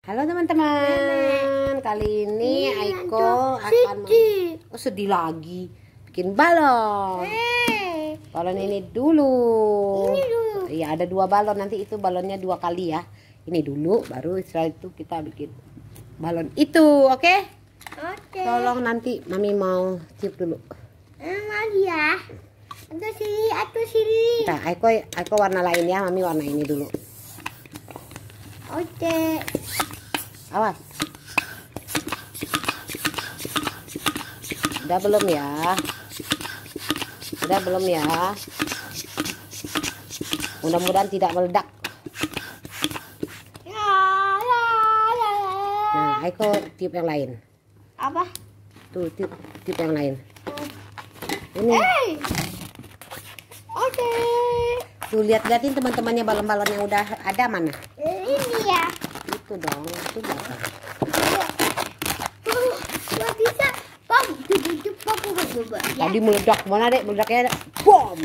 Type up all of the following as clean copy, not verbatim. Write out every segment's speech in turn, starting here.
Halo teman-teman, kali ini Aiko akan sedih lagi bikin balon. Balon ini dulu. Iya, ada 2 balon, nanti itu balonnya 2 kali ya. Ini dulu, baru setelah itu kita bikin balon itu, oke? Oke. Tolong nanti Mami mau tiup dulu. Lagi ya. Aku sini. Nah, Aiko warna lain ya, Mami warna ini dulu. Oke. Awas. Udah belum ya? Udah belum ya? Mudah-mudahan tidak meledak. Nah, Aiko tiup yang lain. Apa? Tuh, tiup yang lain. Ini. Oke. Tuh, lihat-liatin teman-temannya balon-balon yang udah ada mana? Ini ya. Itu dong, itu belakang. Gak bisa. Bom. Ya. Tadi meledak, mana dek? Meledaknya ada. Bom.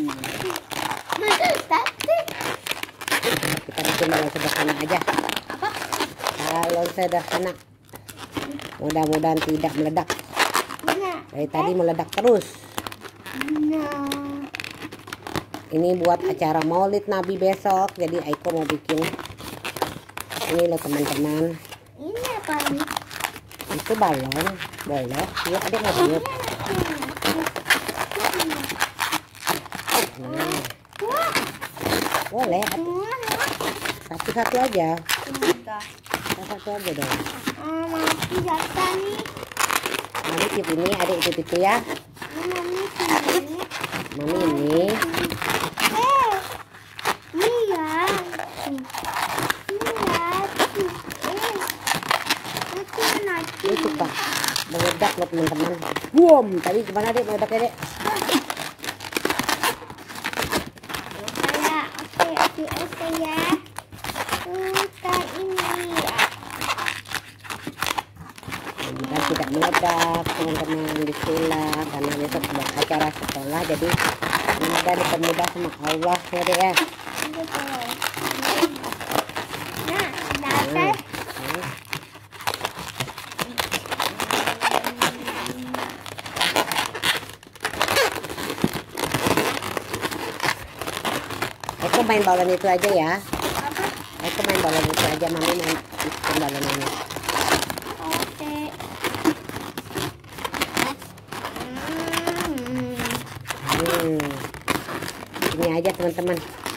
Tapi. Kita bikin balon sederhana aja. Apa? Balon sederhana. Mudah-mudahan tidak meledak. Nah. Dari tadi meledak terus. Nah. Ini buat acara Maulid Nabi besok. Jadi Aiko mau bikin ini loh teman-teman. Ini apa nih? Itu balon. Boleh. Iya, adik mau tiup. Nah, Wah. boleh. Satu-satu aja. Udah. Satu aja dong. Mati jatah nih. Mami tiup ini, adik tiup itu ya. Mami sini. Mami ini. Ini suka meledak loh teman-teman. Boom, tadi gimana dek meledaknya dek? Oke ya. Kita ini ya. Dan tidak meledak teman-teman, bismillah, karena besok ada acara sekolah, jadi semoga dipermudah sama Allah ya dek ya. Nah, dasar. Aku main balon itu aja ya. Apa? Aku main balon itu aja, Mami main bikin balon ini. Oke. Ini aja teman-teman.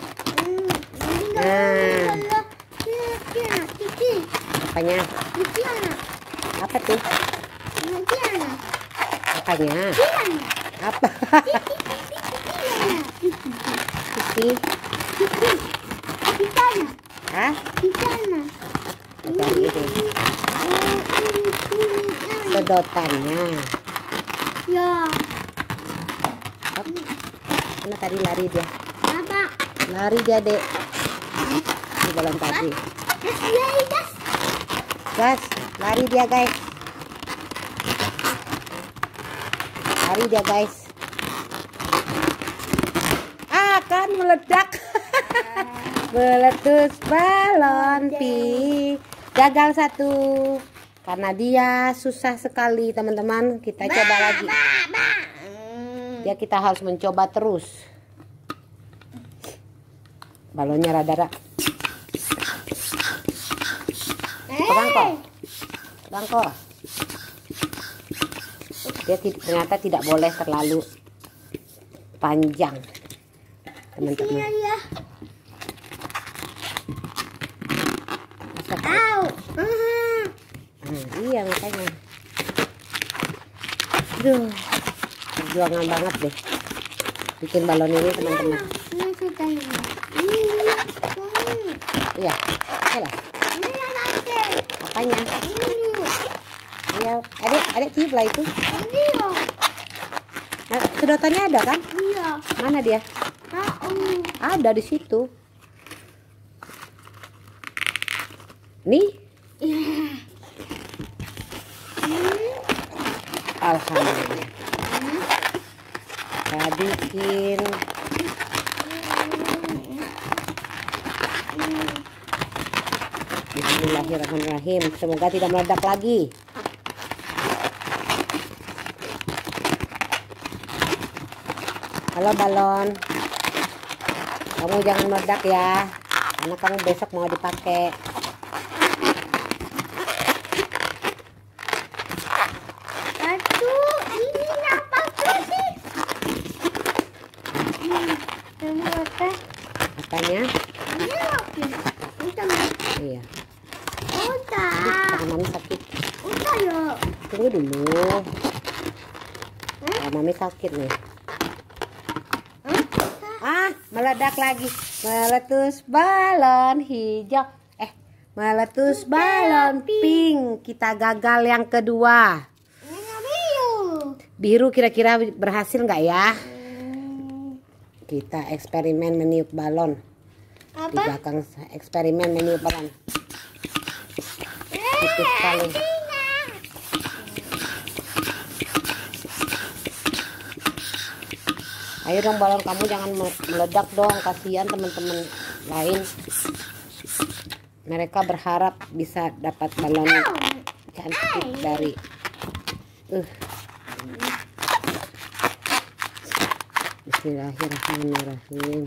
Apanya? Apa tuh? Apanya? Apa? Kiki? Hah? Apa ini? Sedotannya. Ya. Mana tadi lari dia? Apa? Lari dia dek. Di balon tadi. Gas, lari dia guys. Lari dia guys. Akan meledak. Meletus balon pi. Gagal 1. Karena dia susah sekali teman-teman. Kita coba lagi. Ya, kita harus mencoba terus. Balonnya rada-rada. Pegang kok. Dia ternyata tidak boleh terlalu panjang, teman-teman. Iya makanya. Aduh, perjuangan banget deh bikin balon ini teman-teman. Iya, lah. Apanya? Iya, adik tiup lah itu. Nah, sedotannya ada kan? Iya. Mana dia? Ada di situ. Nih. Alhamdulillah. Kita bikin Bismillahirrahmanirrahim. Semoga tidak meledak lagi. Halo balon, kamu jangan meledak ya, karena kamu besok mau dipakai. Aduh, ini apa sih? Apanya? Ini lagi. Iya. Udah. Tangan mami sakit. Udah ya. Tunggu dulu. Mami sakit nih. Meledak lagi. Meletus balon hijau. Meletus balon pink. Kita gagal yang kedua. Biru kira-kira berhasil nggak ya? Kita eksperimen meniup balon. Di belakang eksperimen meniup balon. Tipis sekali. Ayo dong balon kamu jangan meledak dong, kasihan teman-teman lain. Mereka berharap bisa dapat balon cantik dari Bismillahirrahmanirrahim.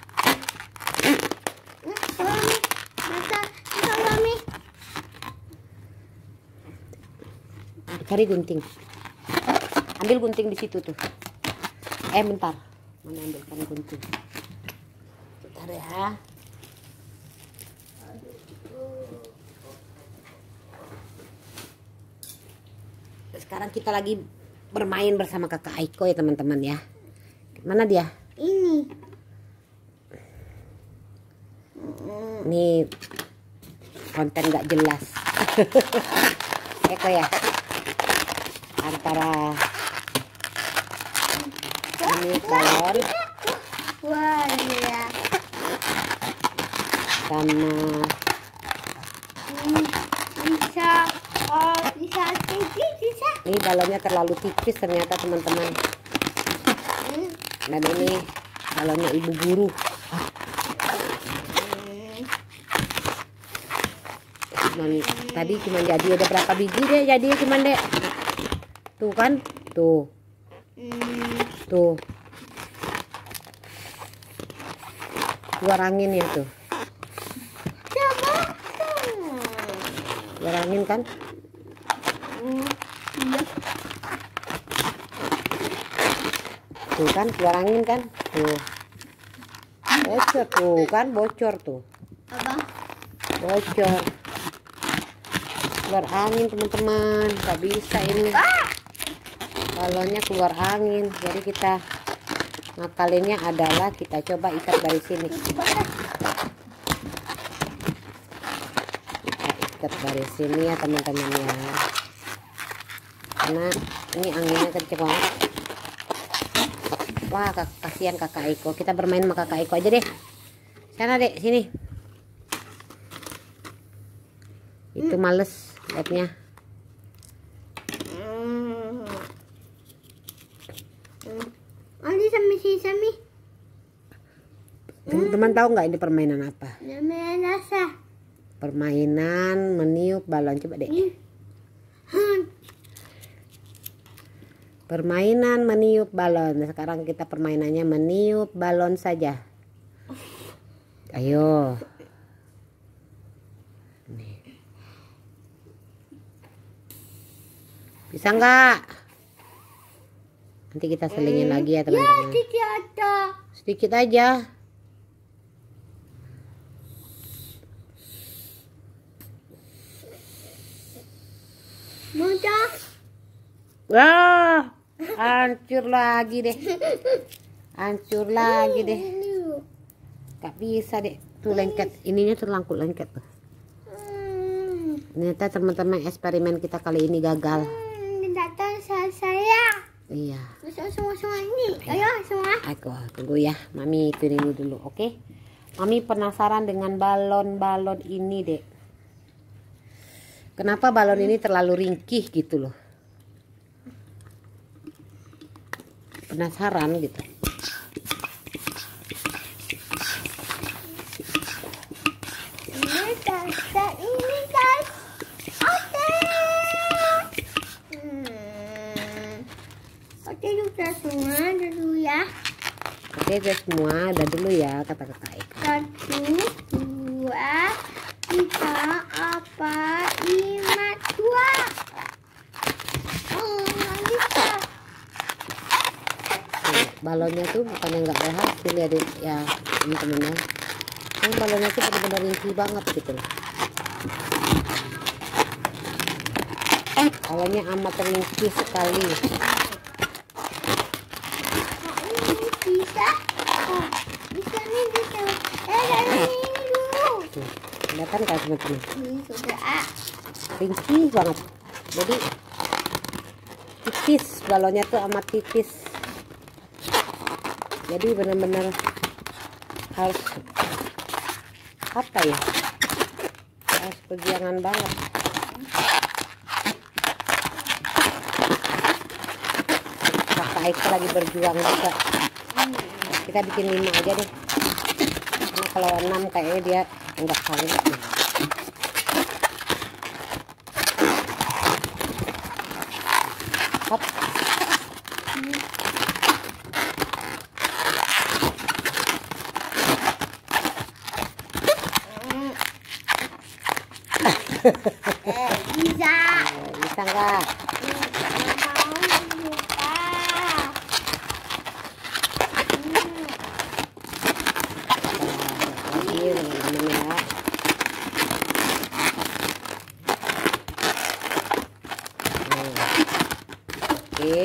Cari gunting. Ambil gunting di situ tuh. Bentar. Mana ambilkan gunting. Bentar ya. Sekarang kita lagi bermain bersama kakak Aiko ya teman-teman ya. Mana dia? Ini. Ini konten gak jelas. Eko ya. Antara ini balon Wah, iya. sama bisa tipis bisa. ini balonnya terlalu tipis ternyata teman-teman. Dan ini balonnya ibu guru. Tadi cuma jadi ada berapa biji deh, jadi cuman deh. Tuh kan, tuh. Tuh. Keluar angin ya tuh. Keluar angin kan? Tuh kan keluar angin kan? Tuh. Bocor tuh kan, bocor tuh. Apa? Bocor. Keluar angin teman-teman, nggak bisa ini. Balonnya keluar angin, jadi kita ngakalinnya adalah kita coba ikat dari sini. Kita ikat dari sini ya teman-teman ya, karena ini anginnya kenceng banget. Wah kasihan kakak Iko, kita bermain sama kakak Iko aja deh. Sana dek, sini. Itu males liatnya. Sami. Teman-teman tahu nggak ini permainan apa? Rasa. Permainan meniup balon, coba deh. Permainan meniup balon. Nah, sekarang kita permainannya meniup balon saja. Ayo. Nih. Bisa nggak? Nanti kita selingin lagi ya teman-teman. Sedikit aja. Mudah. Wah, hancur lagi deh. Hancur lagi deh. Gak bisa deh. Tuh lengket. Ininya terlangkut lengket tuh. Ternyata teman-teman eksperimen kita kali ini gagal. Datang saya. Iya. Semua ini. Ayo semua. Aku tunggu ya. Mami piring dulu, oke? Mami penasaran dengan balon-balon ini deh. Kenapa balon ini terlalu ringkih gitu loh? Penasaran gitu. Ini Oke, udah semua. Udah dulu ya kata kakak Eko. 1, 2, 3, 4, 5, 2. Oh, nggak bisa. Balonnya tuh bukannya nggak berhasil ya, ya teman-teman ya. Yang balonnya tuh benar-benar rinci banget gitu loh. Balonnya amat rinci sekali. Ini bisa. Oh, bisa nih, bisa. Dari ini dulu. Tuh, kelihatan kan teman-teman? Ini sudah. Rinci banget. Jadi tipis, balonnya tuh amat tipis. Jadi benar-benar harus apa ya? Harus perjuangan banget. Kakak Eko lagi berjuang juga. Kita bikin 5 aja deh. Karena kalau 6 kayaknya dia enggak sanggup. Hop. Bisa. Bisa nggak? Lagi teman-teman ya. Oke.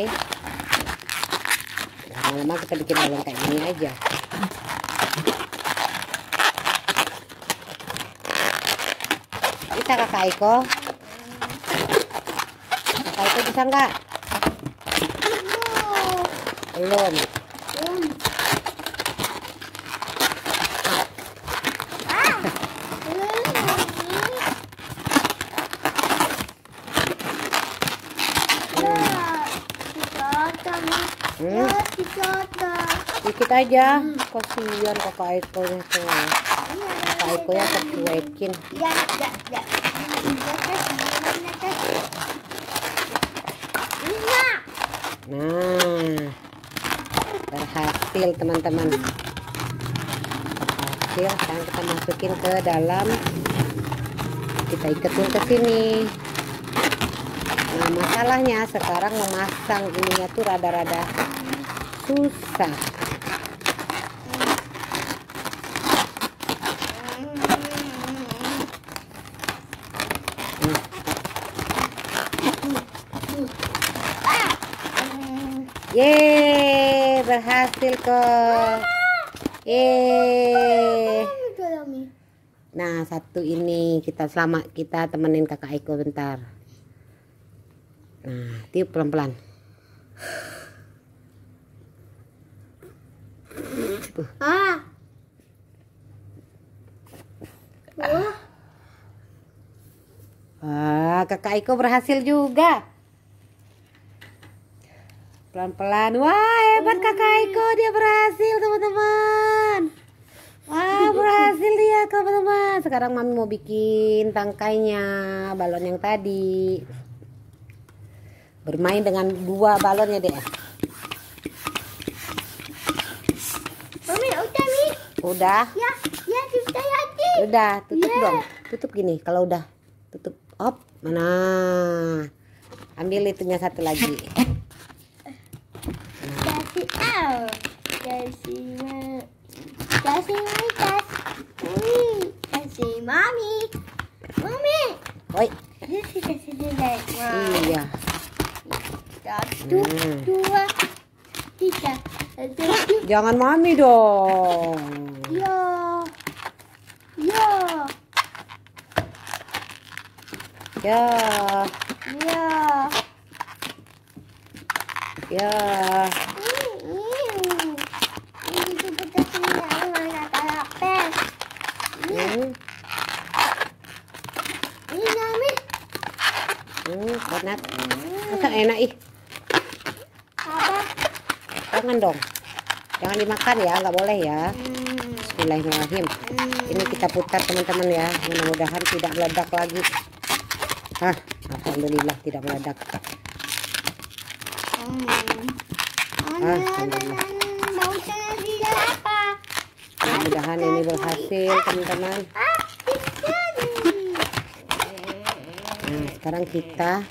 Lama-lama kita bikin balon kayak gini aja. Bisa kakak Eko? Kakak Eko bisa nggak? Belum. Dikit aja. Kasihan kakak Eko nya tuh. Kakak Eko ya tercuekin. Nah, berhasil teman-teman. Berhasil. Sekarang kita masukin ke dalam. Kita iketin ke sini. Nah, masalahnya sekarang memasang ininya tuh rada-rada susah. Yeay, berhasil kok. Yeay. Nah, satu ini kita temenin kakak Eko bentar. Nah, tiup pelan-pelan. Kakak Eko berhasil juga. Pelan-pelan. Wah, hebat kakak Eko, dia berhasil teman-teman. Wah, berhasil dia teman-teman. Sekarang mami mau bikin tangkainya, balon yang tadi. Bermain dengan 2 balonnya deh. Mami, udah nih. Udah? Ya, sudah lagi. Udah, tutup dong. Tutup gini, kalau udah tutup. Hop, mana? Ambil itunya satu lagi. Kasih mami. Mami. Oi. Iya. 1, 2, 3. Jangan mami dong. Yo. Ya. Enak. Masa enak ih. Jangan dong. Jangan dimakan ya, nggak boleh ya. Bismillahirrahmanirrahim. Ini kita putar teman-teman ya. Mudah-mudahan tidak meledak lagi. Alhamdulillah tidak meledak. Alhamdulillah. Mudah-mudahan ini berhasil teman-teman. Nah, sekarang kita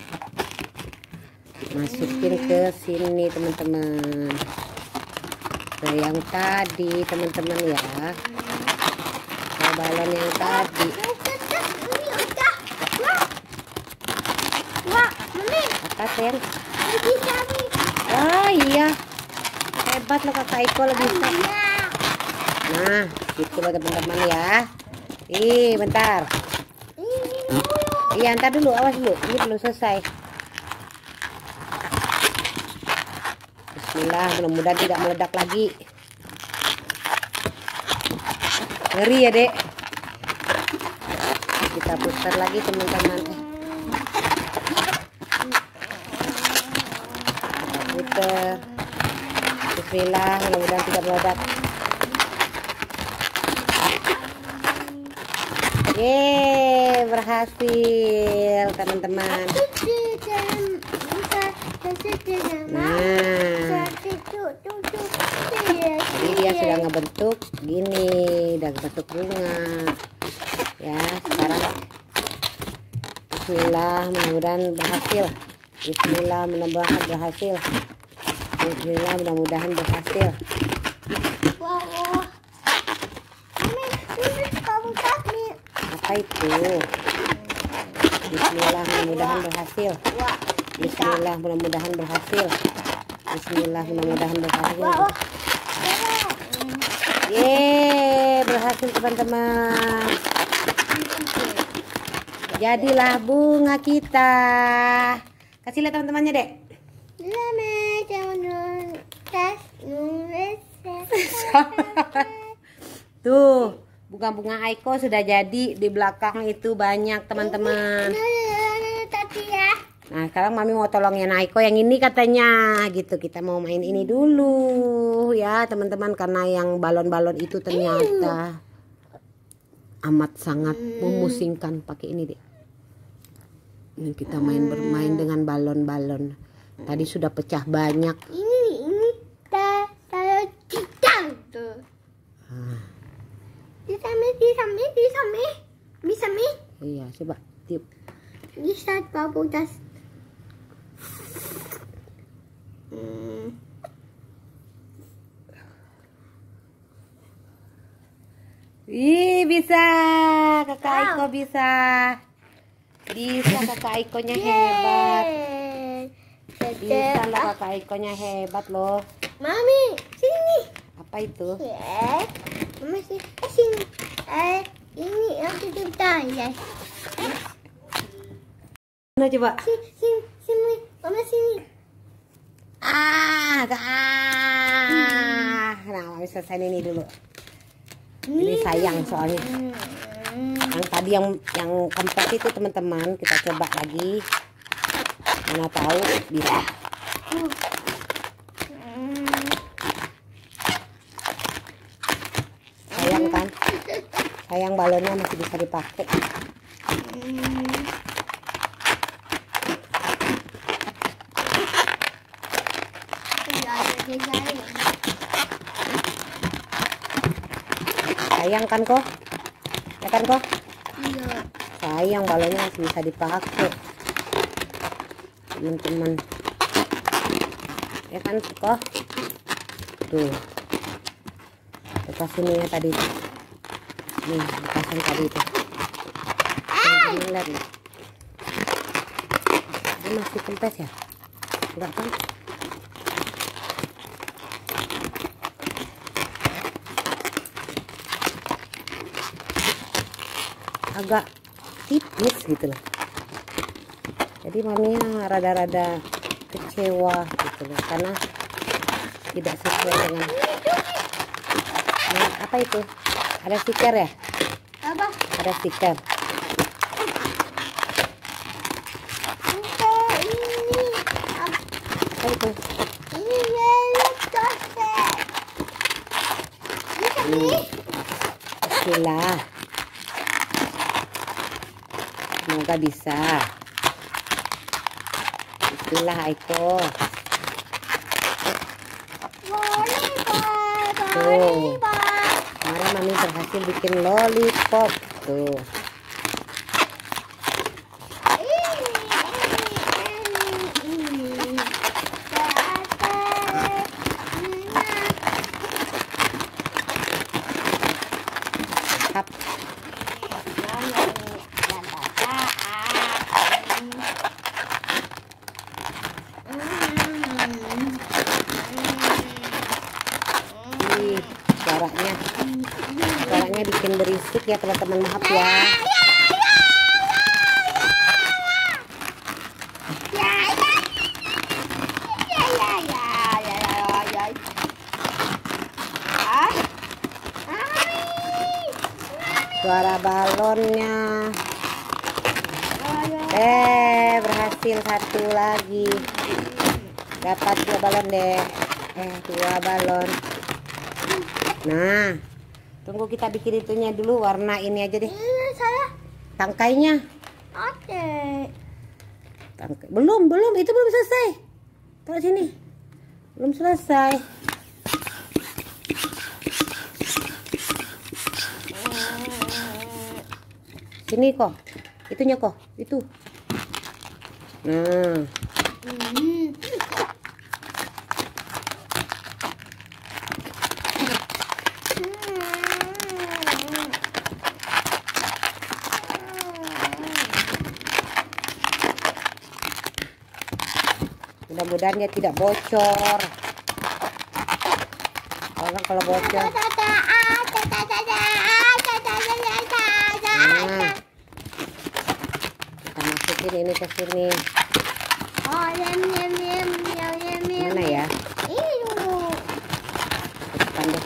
masukin ke sini teman-teman. Ke yang tadi teman-teman ya. Ke balon yang tadi. Apa Sen? Oh iya. Hebat loh kakak Iko lo bisa. Nah, gitu loh teman-teman ya. Ih, bentar. Iya, ntar dulu, awas dulu. Ini belum selesai. Bismillah, mudah-mudahan tidak meledak lagi. Ngeri ya, Dek. Kita putar lagi teman-teman. Kita putar. Bismillah, mudah-mudahan tidak meledak. Yeay, berhasil teman-teman. Nah, jadi dia sudah ngebentuk gini, udah bentuk bunga. Ya, sekarang Bismillah, mudah-mudahan berhasil. Bismillah, mudah-mudahan berhasil. Bismillah, mudah-mudahan berhasil. Apa itu? Bismillah, mudah-mudahan berhasil. Bismillah, mudah-mudahan berhasil. Bismillah, mudah-mudahan berhasil. Yeay, berhasil teman-teman. Jadilah bunga kita. Kasih lihat teman-temannya, Dek. Tuh, bunga-bunga Aiko sudah jadi. Di belakang itu banyak teman-teman. Nah, sekarang Mami mau tolongin Aiko yang ini katanya gitu. Kita mau main ini dulu ya teman-teman, karena yang balon-balon itu ternyata amat sangat memusingkan. Pakai ini deh. Ini kita bermain dengan balon-balon. Tadi sudah pecah banyak. Ini kita tuh. Bisa mi? Iya, coba tiup. Bisa babu tas. Ih, bisa. Kakak Aiko bisa. Bisa kakak Aikonya hebat. Bisa loh kakak Aikonya hebat loh. Mami, sini. Apa itu? Mama sini. Ini aku kita ya. Mana coba? Sini. Mama sini. Nah, Mami selesai ini dulu. Ini sayang soalnya. Yang tadi yang kempes itu teman-teman, kita coba lagi. Mana tahu bisa. Sayang kan? Sayang balonnya masih bisa dipakai. Sayang kan kok? Ya kan kok? Iya. Sayang balonnya masih bisa dipakai. Teman-teman. Ya kan kok? Tuh. Bekas ini ya tadi. Nih, bekas yang tadi itu. Teman-teman lihat nih. Ini masih kempes ya? Enggak kan? Agak tipis gitu loh. Jadi maminya rada-rada kecewa gitu loh, karena tidak sesuai dengan apa itu. Ada stiker ya? Apa? Ada stiker. Ini Apa itu? ini yellow toset. Bisa mi? Bismillah. Semoga bisa. Bismillah Aiko. Boleh, Pak. Mari Mami berhasil bikin lollipop tuh. Suaranya bikin berisik ya teman-teman, maaf ya. Suara balonnya. Berhasil satu lagi. Dapat 2 balon deh. 2 balon. Nah, tunggu kita bikin itunya dulu, warna ini aja deh. Tangkainya. Oke. Belum, itu belum selesai. Taruh sini. Belum selesai. Sini kok. Itunya kok. Itu. Nah. Mudah-mudahan dia tidak bocor. Kalau bocor. Nah, kita masukin ini ke sini. Mana ya? Ini dulu. Cepetan deh.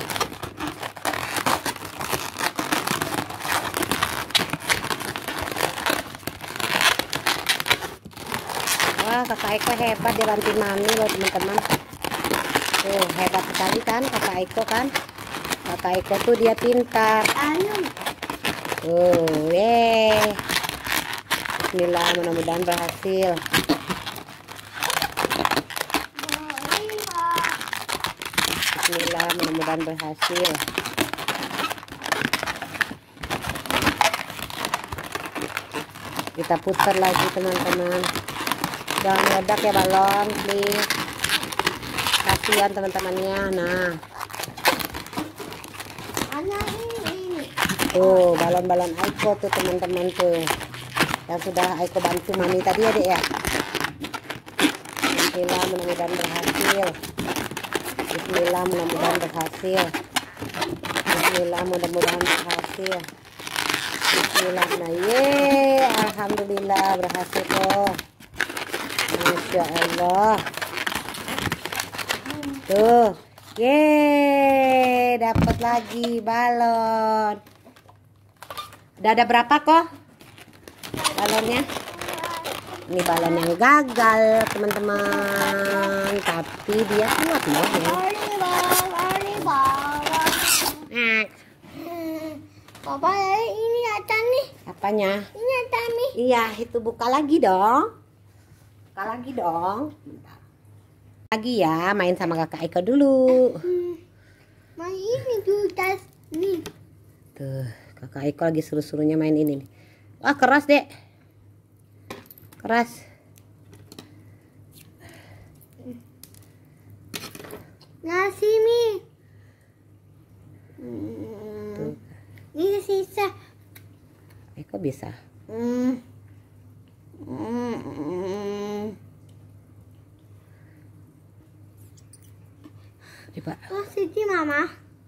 Wah, kakak Eko hebat, dia bantuin Mami loh teman-teman. Tuh, hebat sekali kan kakak Eko kan. Kakak Eko tuh dia pintar. Bismillah, mudah-mudahan berhasil. Bismillah, mudah-mudahan berhasil. Kita putar lagi teman-teman. Jangan meledak ya balon, please. Kasihan teman-temannya. Nah, tuh balon-balon Aiko tuh teman-teman tuh, yang sudah Aiko bantu Mami tadi ya dek ya. Bismillah, mudah-mudahan berhasil. Bismillah, mudah-mudahan berhasil. Bismillah, mudah-mudahan berhasil. Bismillah, nah alhamdulillah berhasil kok. Masya Allah. Tuh, dapat lagi balon. Udah ada berapa kok balonnya? Ini balon yang gagal teman-teman, tapi dia kuat loh ya. Papa, ini ada nih. Apanya? Ini ada nih. Iya, itu buka lagi dong. Buka lagi dong. Bentar. Lagi ya, main sama kakak Eko dulu. Main ini dulu tas nih. Tuh, kakak Eko lagi suruh-suruhnya main ini nih. Wah, keras dek. Keras. Nah, sini. Tuh. Ini sisa. Eko bisa. Coba. Oh, sini mama.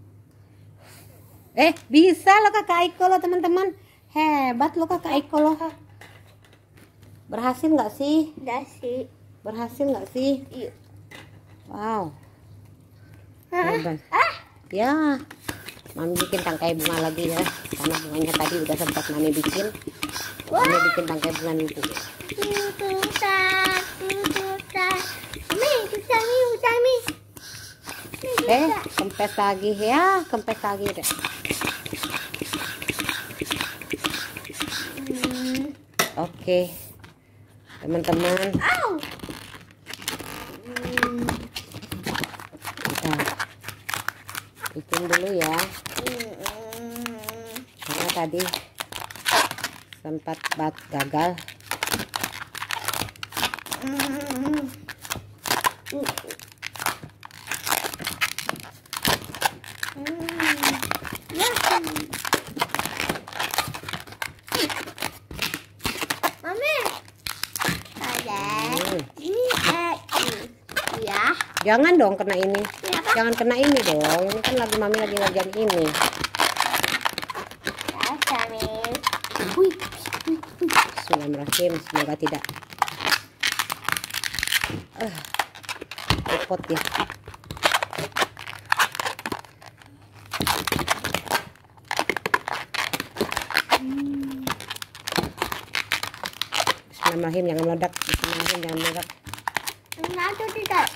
Bisa loh kakak Aiko loh teman-teman. Hebat loh kakak Aiko loh. Berhasil nggak sih? Udah sih. Berhasil nggak sih? Iya. Wow. Hebat. Ya. Mami bikin tangkai bunga lagi ya. Karena bunganya tadi udah sempat Mami bikin. Mami bikin tangkai bunga itu. Kempes lagi ya, kempes lagi deh. Oke, teman-teman. Kita bikin dulu ya. tadi sempat gagal. Mami, ada ini ya. Jangan dong kena ini. Kenapa? Jangan kena ini dong. Ini kan lagi mami lagi ngerjain ini. Bismillahirrahmanirrahim. Semoga tidak repot ya. Bismillahirrahmanirrahim. Jangan meledak. Bismillahirrahmanirrahim. Jangan meledak. Satu tidak.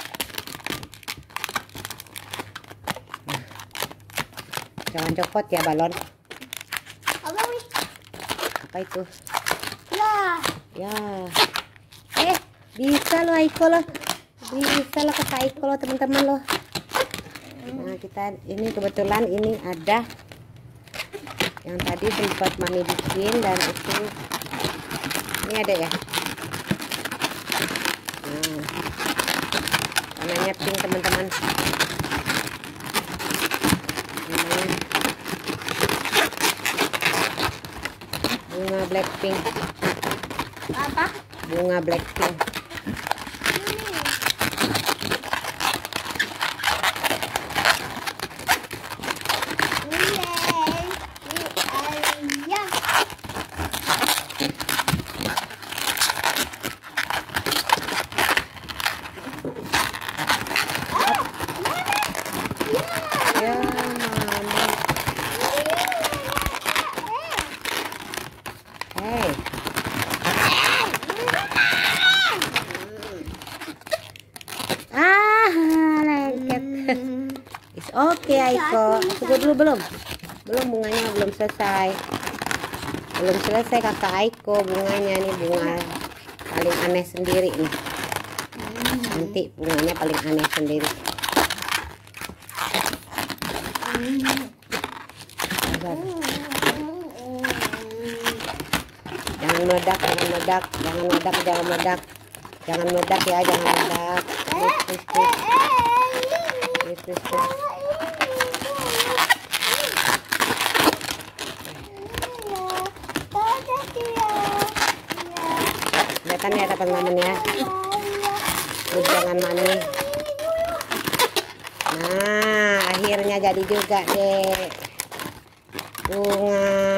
Jangan copot ya balon. Apa wih? Apa itu? Ya. Ya. Bisa loh Aiko loh. Bisa loh kata Aiko loh teman-teman loh. Nah kita ini kebetulan ini ada yang tadi sempat mami bikin dan itu ini ada ya. Nah, warnanya pink teman-teman. Namanya bunga Blackpink. Apa? Bunga Blackpink. Ya mama. Hey. Lengket. It's okay Aiko. Tunggu dulu belum bunganya belum selesai. Belum selesai kakak Aiko bunganya nih, bunga paling aneh sendiri nih. Nanti bunganya paling aneh sendiri. Jangan meledak, jangan meledak, jangan meledak, jangan meledak, jangan meledak ya, jangan meledak. Please. Kelihatan ya teman-teman ya. Terus jangan mani. Nah, akhirnya jadi juga deh bunga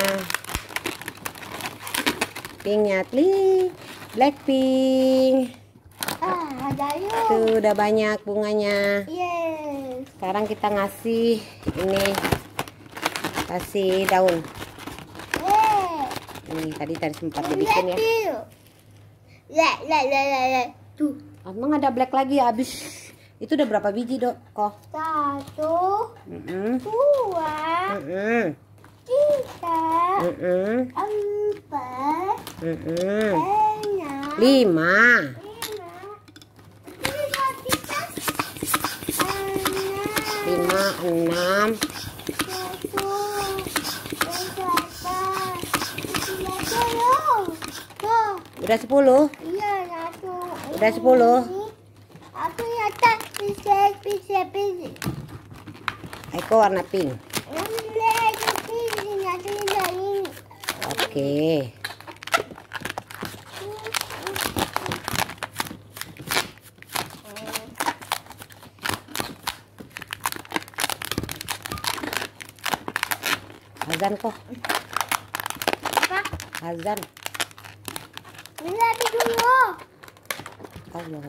pinknya Blackpink. Tuh udah banyak bunganya. Yes. Sekarang kita ngasih ini, kasih daun. Ini tadi sempat dibikin ya. Tuh. Emang ada black lagi ya, habis. Itu udah berapa biji dok? Kok? 1, 2, 3, 4, 5, 6, 7, 8, 9, 10. Udah 10? Iya, 1. Udah 10? Aku nyata bisa. Aiko warna pink. Oke. Azan kok. Apa? Azan. Lihat dulu. Allah.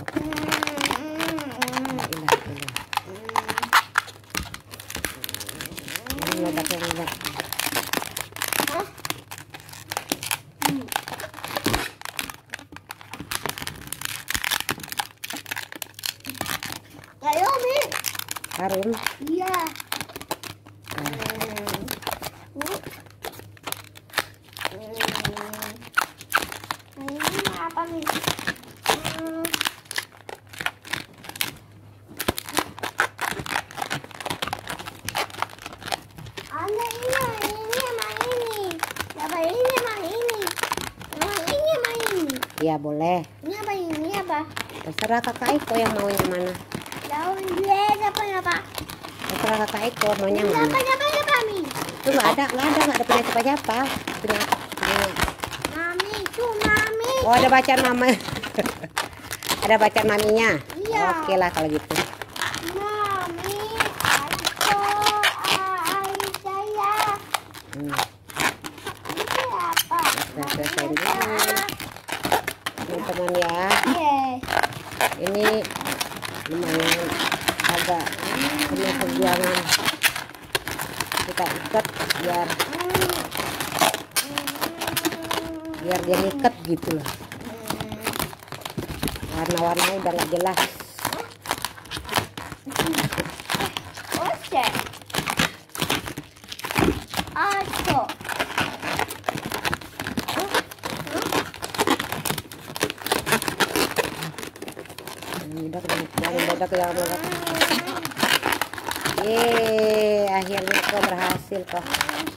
Meledak. Ayo, Mi. Harum. Iya. Ini apa, Mi? Ada ini sama ini. Iya boleh. Ini apa ini? Ini apa? Terserah kakak Eko yang mau yang mana. Daun dia apa? Terserah kakak Eko maunya Ini mana. apa Mi? Itu nggak ada punya siapa-siapa. Punya ini. Mami, itu Mami. Oh ada bacaan mama. Ada bacaan maminya. Iya. Oke lah kalau gitu. Mami, Aiko, saya. Ini apa? Kita selesaiin dulu. Teman-teman ya. Yes. Ini lumayan agak punya perjuangan. Kita ikat biar dia niket gitu loh. Warna-warnanya udah nggak jelas. Oke. Aco. Udah. Akhirnya kok berhasil kok.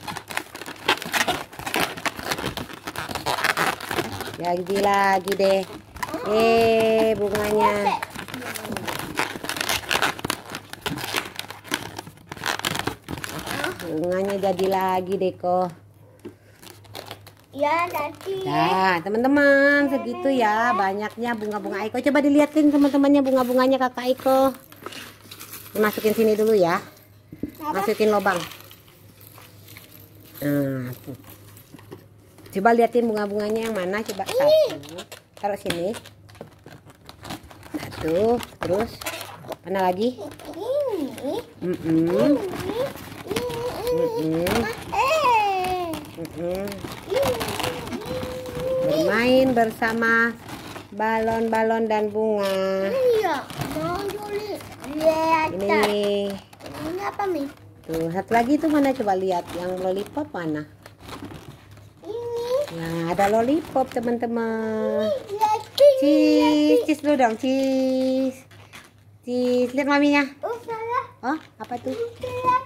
Lagi deh. Bunganya. Bunganya jadi lagi deh kok. Ya, tadi. Nah, teman-teman, segitu ya banyaknya bunga-bunga Aiko. Coba dilihatin teman-temannya bunga-bunganya kakak Aiko. Dimasukin sini dulu ya. Masukin lubang. Coba liatin bunga-bunganya yang mana. Coba satu. Taruh sini. Satu. Terus mana lagi? Bermain bersama balon-balon dan bunga. Iya, mau dulu lihat. Ini apa Mi? Tuh, satu lagi tuh mana, coba lihat yang lollipop mana? Ini. Nah, ada lollipop teman-teman. Lihat. Cheese dulu dong, cheese. Lihat maminya. Oh, salah. Oh, apa tuh? Lihat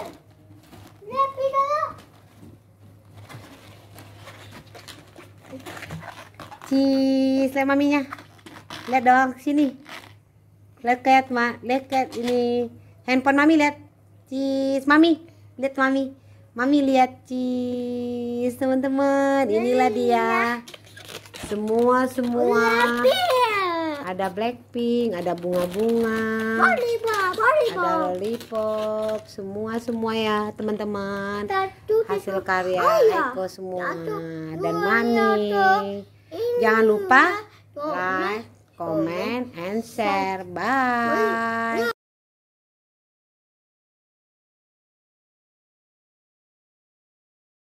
dulu. Cheese, lihat maminya. Lihat dong, sini. Lihat ini handphone mami, lihat. Cheese, mami. Lihat mami. Mami lihat cheese, teman-teman. Inilah dia. Semua. Ada Blackpink, ada bunga-bunga. Ada lollipop, semua ya teman-teman. Hasil karya Aiko semua dan Mami. Jangan lupa like, comment, and share. Bye.